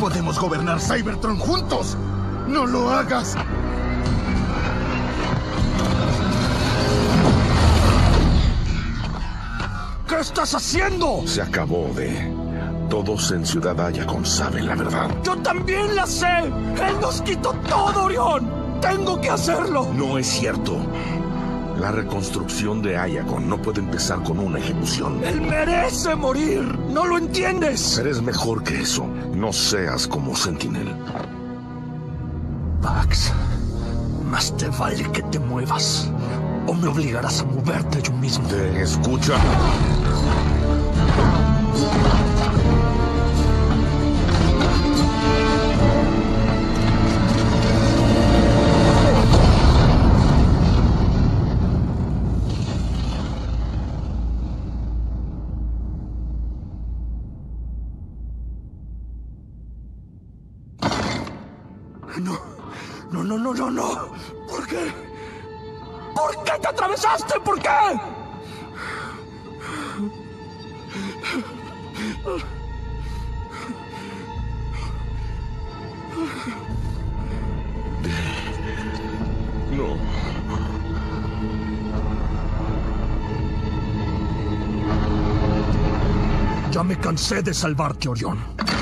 Podemos gobernar Cybertron juntos. ¡No lo hagas! ¿Qué estás haciendo? Se acabó de... Todos en Ciudad Iacon saben la verdad. ¡Yo también la sé! ¡Él nos quitó todo, Orión! ¡Tengo que hacerlo! No es cierto. La reconstrucción de Iacon no puede empezar con una ejecución. ¡Él merece morir! ¿No lo entiendes? Eres mejor que eso. No seas como Sentinel. Pax, más te vale que te muevas, o me obligarás a moverte yo mismo. ¿Te escucha? No. ¿Por qué? ¿Por qué te atravesaste? ¿Por qué? No. Ya me cansé de salvarte, Orión.